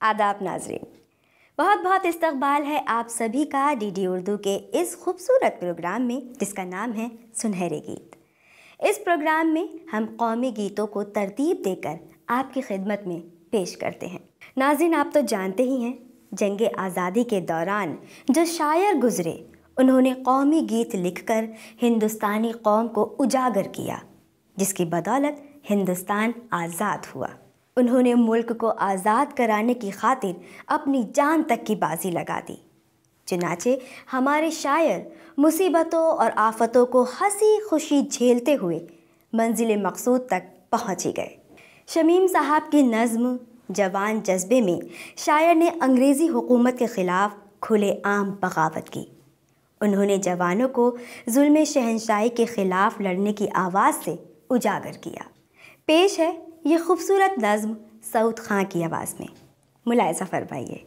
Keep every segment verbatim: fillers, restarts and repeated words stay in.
आदाब नाज़रीन, बहुत बहुत इस्तकबाल है आप सभी का डीडी उर्दू के इस खूबसूरत प्रोग्राम में जिसका नाम है सुनहरे गीत। इस प्रोग्राम में हम कौमी गीतों को तरतीब देकर आपकी खिदमत में पेश करते हैं। नाज़रीन, आप तो जानते ही हैं, जंग आज़ादी के दौरान जो शायर गुज़रे उन्होंने कौमी गीत लिखकर हिंदुस्तानी कौम को उजागर किया, जिसकी बदौलत हिंदुस्तान आज़ाद हुआ। उन्होंने मुल्क को आज़ाद कराने की खातिर अपनी जान तक की बाजी लगा दी। चुनाचे हमारे शायर मुसीबतों और आफतों को हंसी खुशी झेलते हुए मंजिल मकसूद तक पहुँच ही गए। शमीम साहब की नज़्म जवान जज्बे में शायर ने अंग्रेज़ी हुकूमत के ख़िलाफ़ खुलेआम बगावत की। उन्होंने जवानों को जुल्म शहनशाही के ख़िलाफ़ लड़ने की आवाज़ से उजागर किया। पेश है ये खूबसूरत नज़्म सऊद खां की आवाज़ में, मुलाहिज़ा फरमाइए।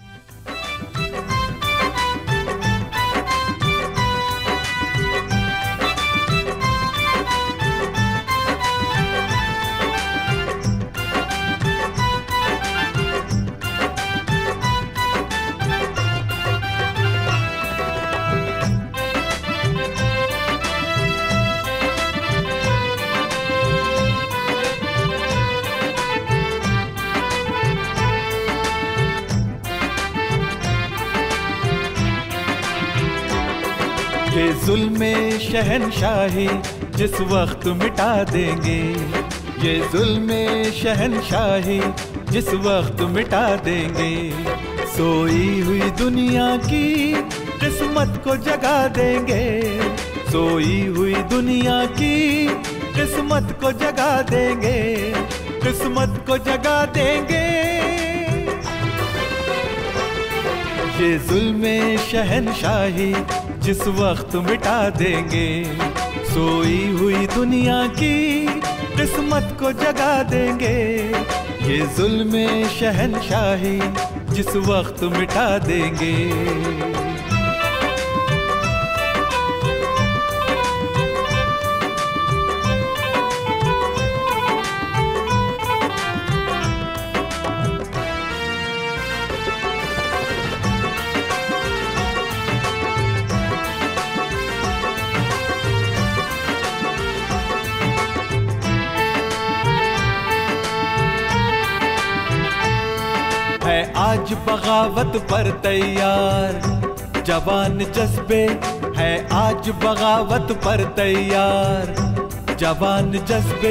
ये जुल्म शहनशाही जिस वक्त मिटा देंगे, ये जुल्म शहनशाही जिस वक्त मिटा देंगे, सोई हुई दुनिया की किस्मत को जगा देंगे, सोई हुई दुनिया की किस्मत को जगा देंगे, किस्मत को जगा देंगे। ये जुल्म शहनशाही जिस वक्त मिटा देंगे, सोई हुई दुनिया की किस्मत को जगा देंगे, ये जुल्म शहनशाही जिस वक्त मिटा देंगे। है आज बगावत पर तैयार जवान जज्बे, है आज बगावत पर तैयार जवान जज्बे,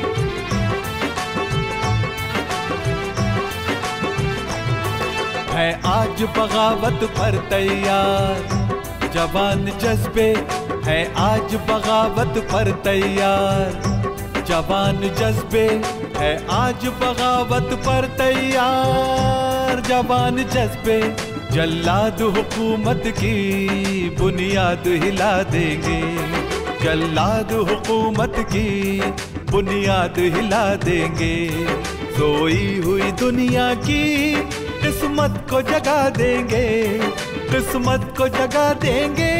है आज बगावत पर तैयार जवान जज्बे, है आज बगावत पर तैयार जवान जज्बे, है आज बगावत पर तैयार जवान जज्बे। जल्लाद हुकूमत की बुनियाद हिला देंगे, जल्लाद हुकूमत की बुनियाद हिला देंगे, सोई हुई दुनिया की किस्मत को जगा देंगे, किस्मत को जगा देंगे।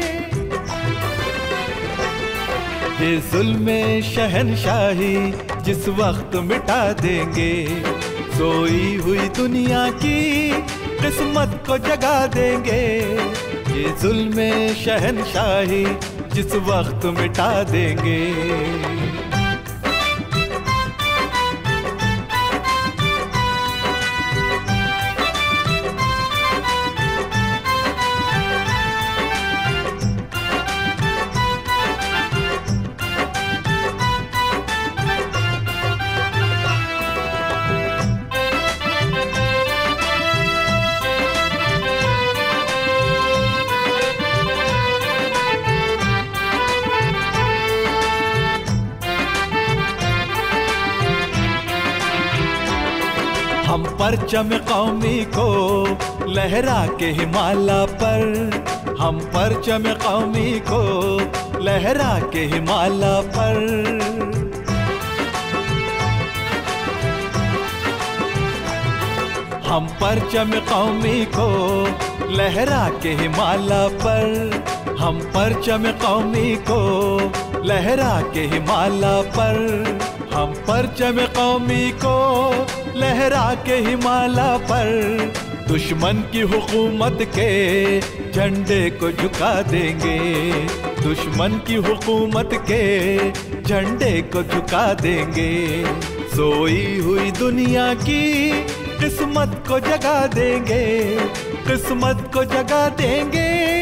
ये जुल्म शहनशाही जिस वक्त मिटा देंगे, सोई हुई दुनिया की किस्मत को जगा देंगे, ये जुल्म शहनशाही जिस वक्त मिटा देंगे। हम परचम कौमी को लहरा के हिमालय पर, हम परचम कौमी को लहरा के हिमालय पर, हम परचम कौमी को लहरा के हिमालय पर, हम परचम कौमी को लहरा के हिमालय पर, हम परचम कौमी को लहरा के हिमालय पर दुश्मन की हुकूमत के झंडे को झुका देंगे, दुश्मन की हुकूमत के झंडे को झुका देंगे। सोई हुई दुनिया की किस्मत को जगा देंगे, किस्मत को जगा देंगे।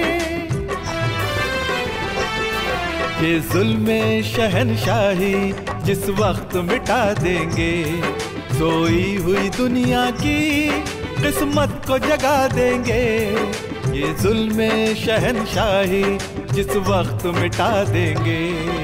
ये जुल्म शहनशाही जिस वक्त मिटा देंगे, सोई हुई दुनिया की किस्मत को जगा देंगे। ये जुल्म शहनशाही जिस वक्त मिटा देंगे।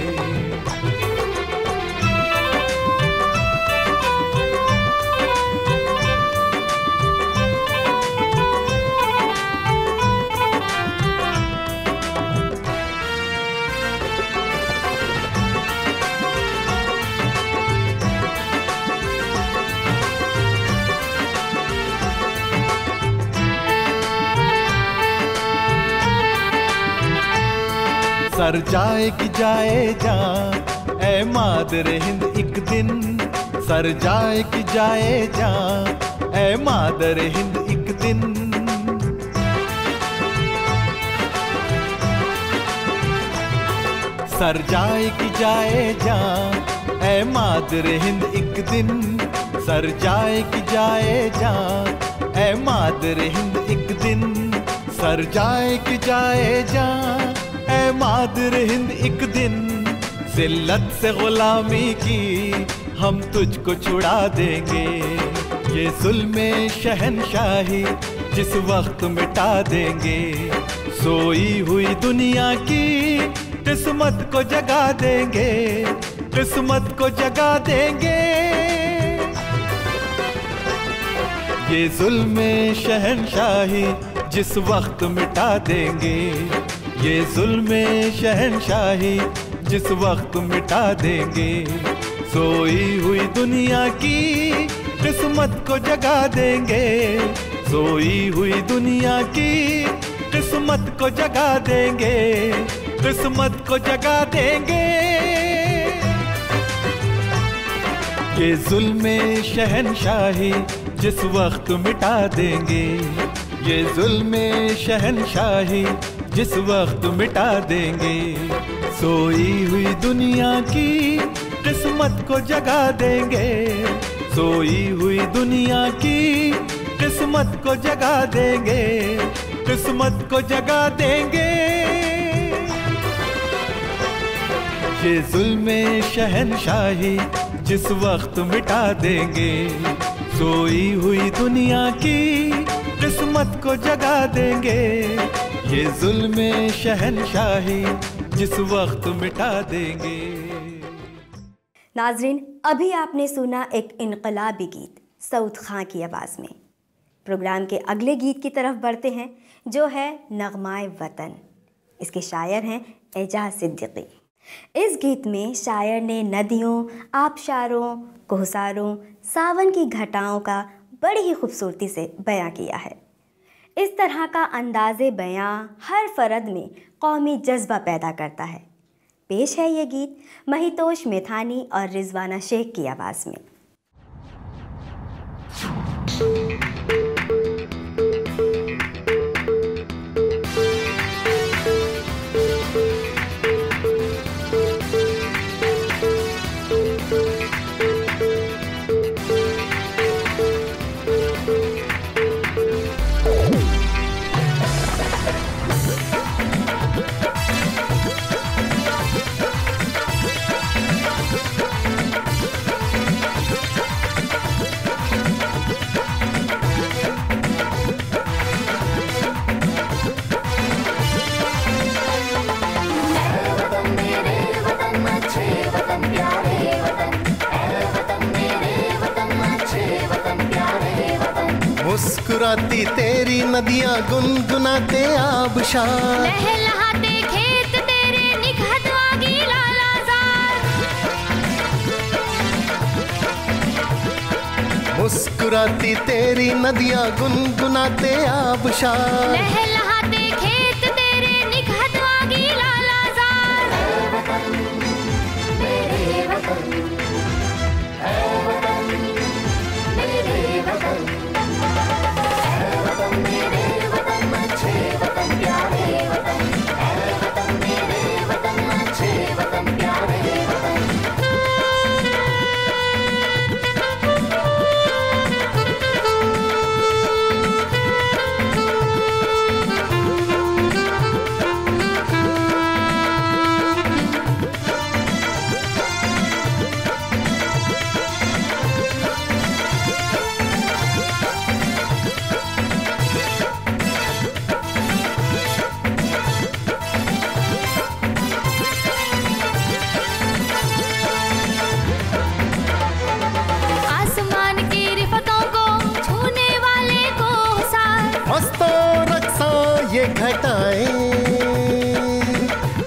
सर जाए कि जाए जा ऐ मादरे हिंद एक दिन, सर जाए कि जाए जा ऐ मादरे हिंद एक दिन। सर जाए कि जाए जा ऐ मादरे हिंद एक दिन, सर जाए कि जाए जा ऐ मादरे हिंद एक दिन। सर जाए कि जाए जा ऐ मादर हिंद एक दिन, जिल्लत से गुलामी की हम तुझको छुड़ा देंगे। ये जुल्म शहनशाही जिस वक्त मिटा देंगे, सोई हुई दुनिया की किस्मत को जगा देंगे, किस्मत को जगा देंगे। ये जुल्म शहनशाही जिस वक्त मिटा देंगे, ये जुल्म शहनशाही जिस वक्त मिटा देंगे। सोई हुई दुनिया की किस्मत को जगा देंगे, सोई हुई दुनिया की किस्मत को जगा देंगे, किस्मत को जगा देंगे। ये जुल्म शहनशाही जिस वक्त मिटा देंगे, ये जुल्म शहनशाही जिस वक्त मिटा देंगे। सोई हुई दुनिया की किस्मत को जगा देंगे, सोई हुई दुनिया की किस्मत को जगा देंगे, किस्मत को जगा देंगे। ये जुल्म शहनशाही जिस वक्त मिटा देंगे, सोई हुई दुनिया की किस्मत को जगा देंगे। ये जुल्म शहनशाही जिस वक्त मिटा देंगे। नाजरीन, अभी आपने सुना एक इनकलाबी गीत सऊद खां की आवाज़ में। प्रोग्राम के अगले गीत की तरफ बढ़ते हैं, जो है नगमाए वतन। इसके शायर हैं एजाज सिद्दीकी। इस गीत में शायर ने नदियों, आबशारों, कोहसारों, सावन की घटाओं का बड़ी ही खूबसूरती से बयां किया है। इस तरह का अंदाज़े बयां हर फ़र्द में कौमी जज्बा पैदा करता है। पेश है ये गीत महितोष मेथानी और रिजवाना शेख की आवाज़ में। मुस्कुराती तेरी नदियां, गुनगुनाते आबशार, लहलहाते खेत तेरे निखत वागी लालाजार। मुस्कुराती तेरी नदियां, गुनगुनाते आबशार, लहलहाते खेत तेरे निखत वागी लालाजार। ऐ वतन मेरे वतन, ऐ वतन मेरे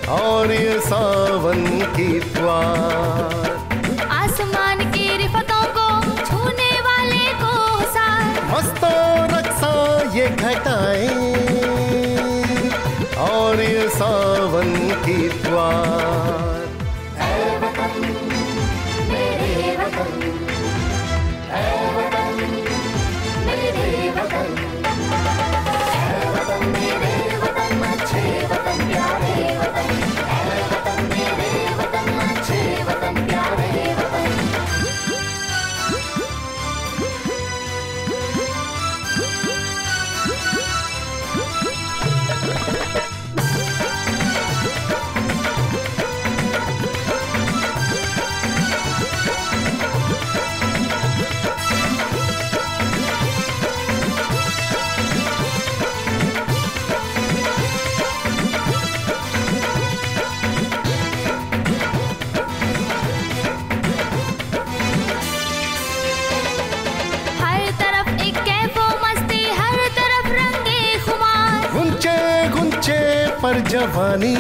और ये सावन की द्वार, आसमान की रिफतों को छूने वाले को हुसार, मस्तो रक्सा ये घटाएं और ये सावन की द्वार। पर जवानी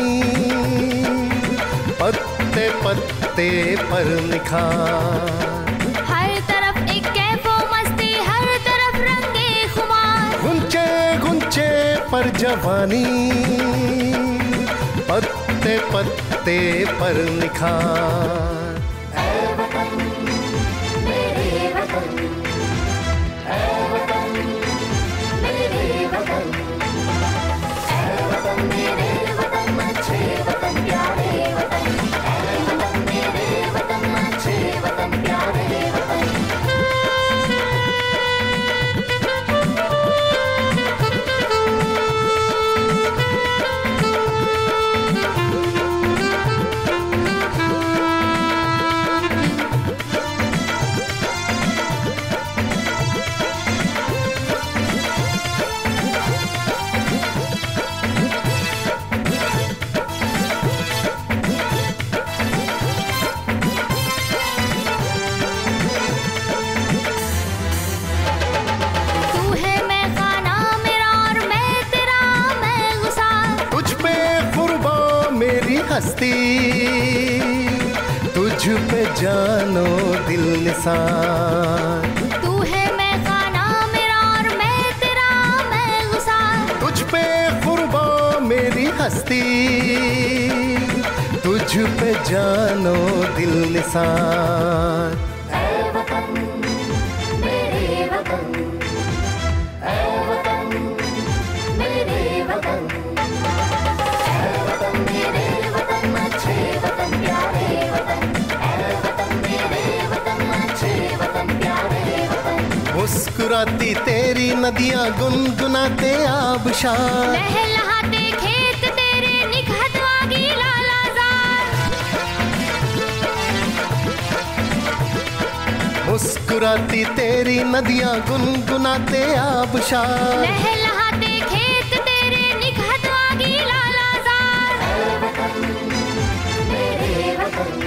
पत्ते पत्ते पर निखार, हर तरफ एक कैफो मस्ती, हर तरफ रंगे खुमार, गुंचे गुंचे पर जवानी पत्ते पत्ते पर निखार। हस्ती तुझ पे जानो दिल निसार, तू है मैं खाना मेरा और मैं तेरा मैं गुसार, तुझ पे कुर्बा मेरी हस्ती तुझ पे जानो दिल निसार। मुस्कुराती तेरी नदियां गुनगुनाते आबशार, लहलहाते खेत तेरे निखत वागी लालाजार, मुस्कुराती तेरी नदियां गुनगुनाते आबशार, लहलहाते खेत तेरे निखत वागी लालाजार, मेरे वतन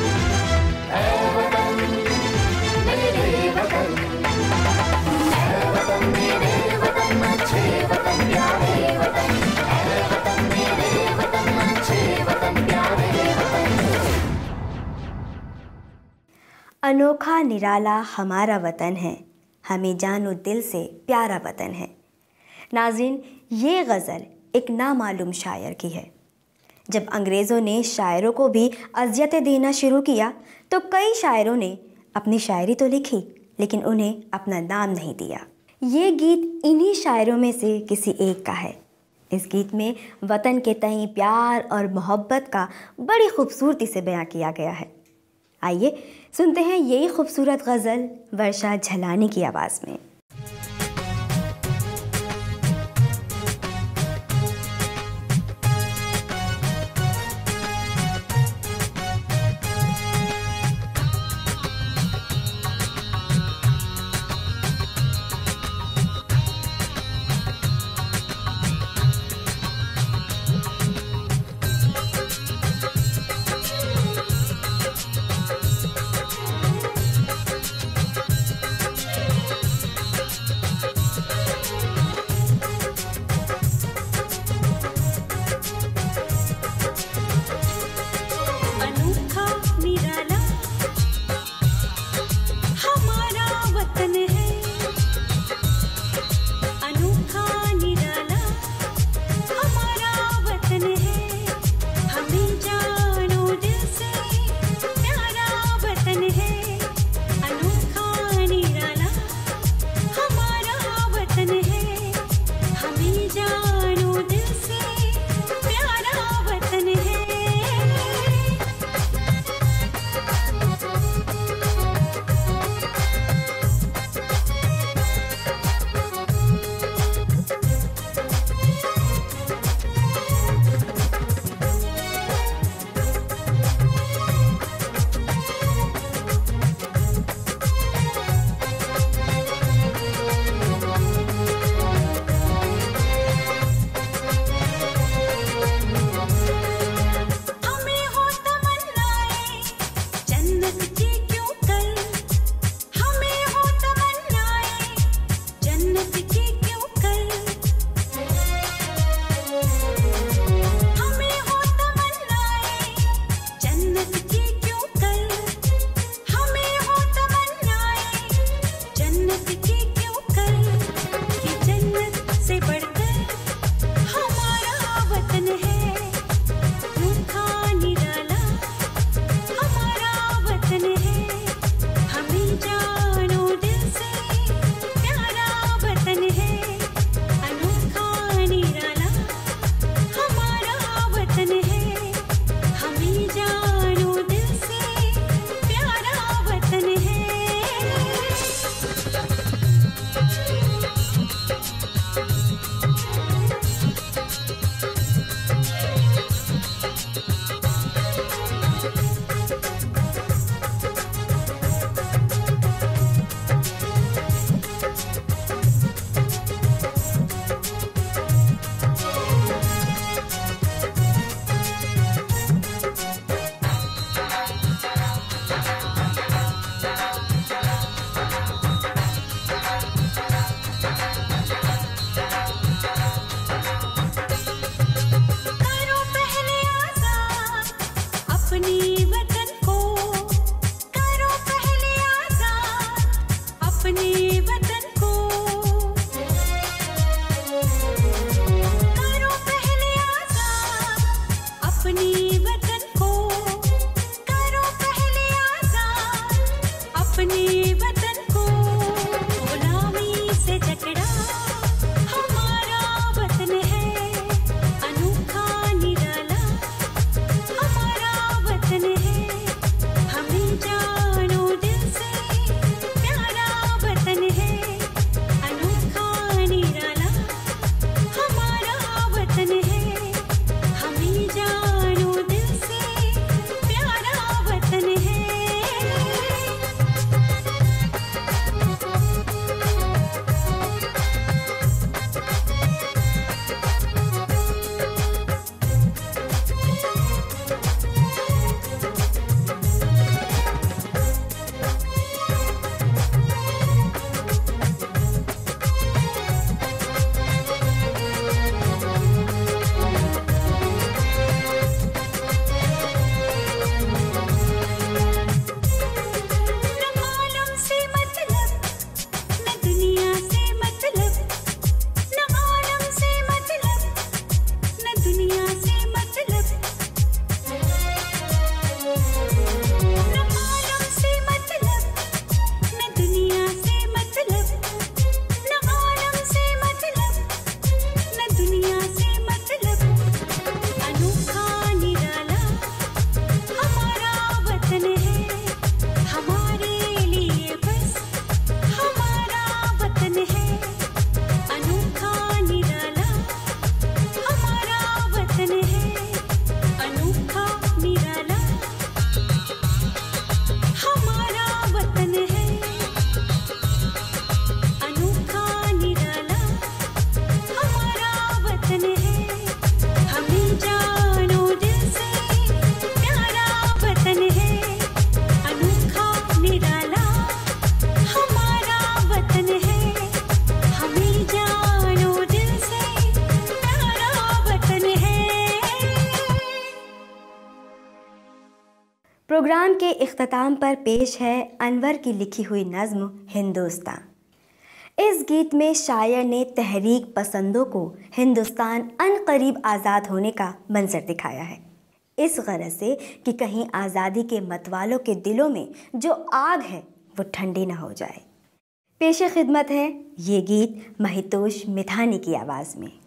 अनोखा निराला हमारा वतन है, हमें जानो दिल से प्यारा वतन है। नाज़रीन, ये गज़ल एक नामालूम शायर की है। जब अंग्रेज़ों ने शायरों को भी अज़ियतें देना शुरू किया तो कई शायरों ने अपनी शायरी तो लिखी लेकिन उन्हें अपना नाम नहीं दिया। ये गीत इन्हीं शायरों में से किसी एक का है। इस गीत में वतन के तईं प्यार और मोहब्बत का बड़ी खूबसूरती से बयां किया गया है। आइए सुनते हैं यही खूबसूरत गज़ल वर्षा झलानी की आवाज़ में। अपने वतन को करो पहले आजाद, अपने वतन को गुलामी से जकड़ा। हमारा वतन है अनोखा निराला, हमारा वतन है हमें जानो दिल से प्यारा वतन है अनोखा निराला, हमारा वतन है हमें जानो दिल से प्यारा वतन है। न मालूम से मतलब न दुनिया से मतलब, न आलम से मतलब न दुनिया से मतलब, न मालूम से मतलब न दुनिया से मतलब, न आलम से मतलब न दुनिया से मतलब। अनोखा निराला हमारा वतन है हमारे लिए बस, हमारा वतन है अनोखा निराला, हमारा वतन है अनोखा निराला, हमारा वतन है अनोखा निराला, हमारा वतन है हमें जानो दिल से प्यारा वतन है अनोखा निराला, हमारा वतन है हमें जानो दिल से प्यारा वतन है। प्रोग्राम के इख्तिताम पर पेश है अनवर की लिखी हुई नज़्म हिंदुस्तान। इस गीत में शायर ने तहरीक पसंदों को हिंदुस्तान अनकरीब आज़ाद होने का मंजर दिखाया है, इस गरज से कि कहीं आज़ादी के मतवालों के दिलों में जो आग है वो ठंडी ना हो जाए। पेशे खिदमत है ये गीत महितोष मिथानी की आवाज़ में।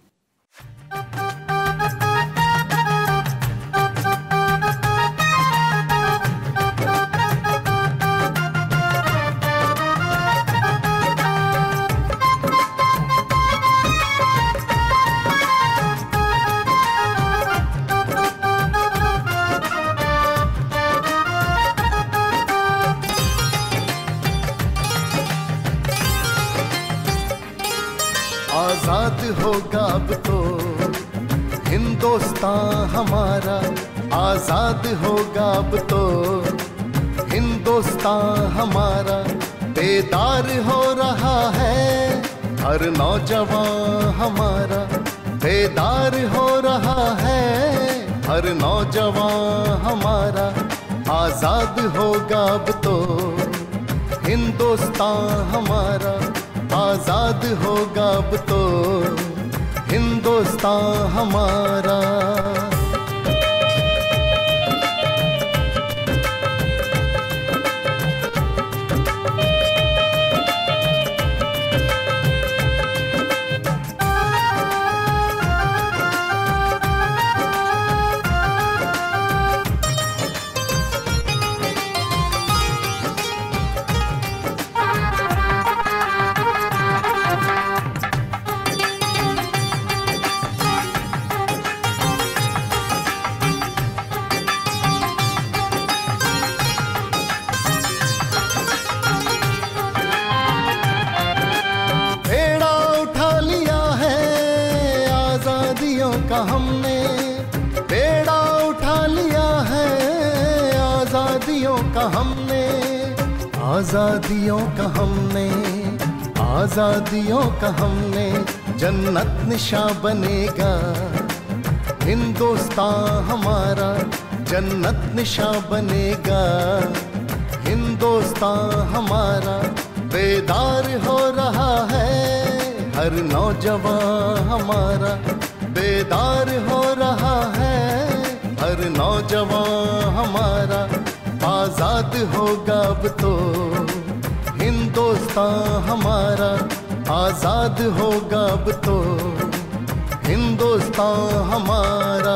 आजाद होगा अब तो हिंदुस्तान हमारा, आजाद होगा अब तो हिंदुस्तान हमारा। बेदार हो रहा है हर नौजवान हमारा, बेदार हो रहा है हर नौजवान हमारा। आजाद होगा अब तो हिंदुस्तान हमारा, आजाद होगा अब तो हिंदुस्तान हमारा। का हमने बेड़ा उठा लिया है, आजादियों का हमने, आजादियों का हमने, आजादियों का हमने। जन्नत निशा बनेगा हिंदुस्तान हमारा, जन्नत निशा बनेगा हिंदुस्तान हमारा। बेदार हो रहा है हर नौजवान हमारा, बेदार हो रहा है हर नौजवान हमारा आजाद होगा अब तो, हिंदुस्तान हमारा आजाद होगा अब तो, हिंदुस्तान हमारा।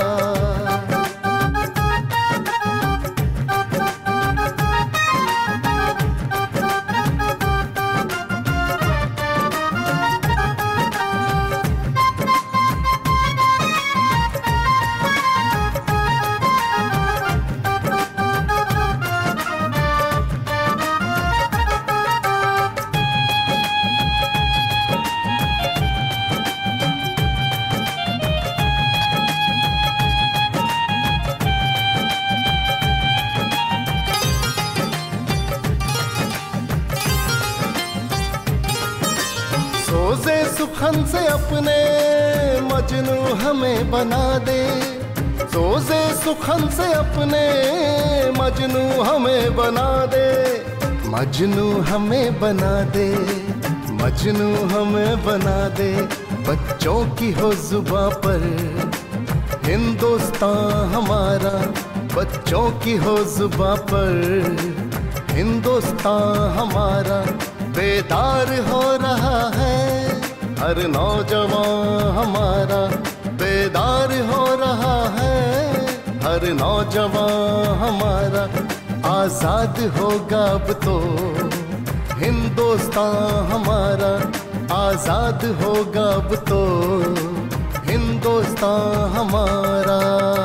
सोज़े सुखन से अपने मजनू हमें बना दे, सोज़े सुखन से अपने मजनू हमें बना दे, मजनू हमें बना दे, मजनू हमें बना दे। बच्चों की हो जुबां पर हिंदुस्तान हमारा, बच्चों की हो जुबां पर हिंदुस्तान हमारा। बेदार हो रहा है हर नौजवान हमारा, बेदार हो रहा है हर नौजवान हमारा। आजाद होगा अब तो हिंदुस्तान हमारा, आजाद होगा अब तो हिंदुस्तान हमारा।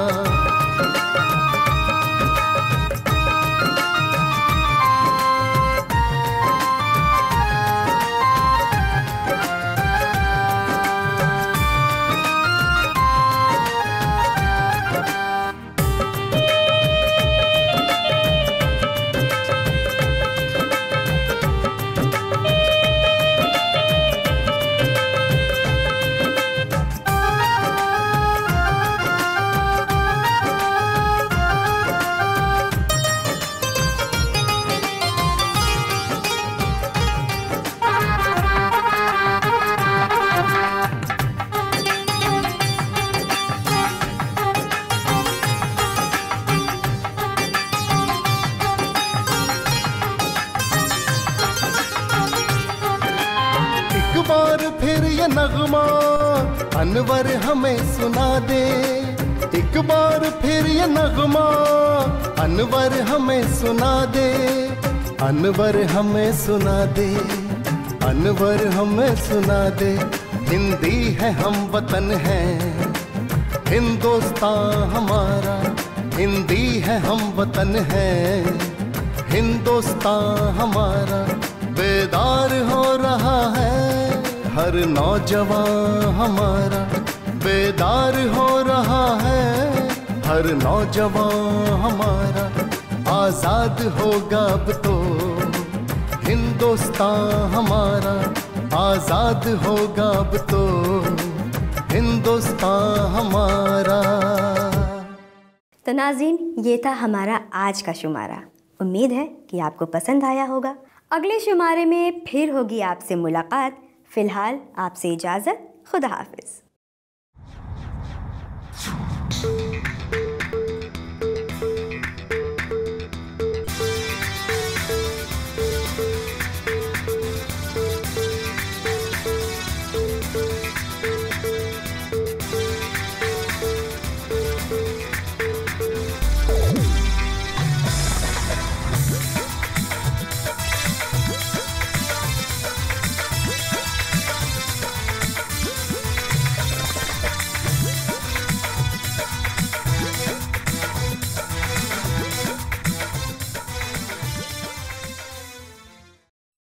बार फिर ये नगमा अनवर हमें सुना दे, एक बार फिर ये नगमा अनवर हमें सुना दे, अनवर हमें सुना दे, अनवर हमें सुना दे। हिंदी है हम वतन है हिंदुस्तान हमारा, हिंदी है हम वतन है हिंदुस्तान हमारा। बेदार हो रहा है हर नौजवान हमारा, बेदार हो रहा है हर नौजवान हमारा। आजाद होगा अब तो हिंदुस्तान हमारा, आजाद होगा अब तो हिंदुस्तान हमारा। तो नाज़रीन, ये था हमारा आज का शुमारा। उम्मीद है कि आपको पसंद आया होगा। अगले शुमारे में फिर होगी आपसे मुलाकात। फ़िलहाल आपसे इजाज़त, खुदा हाफिज़।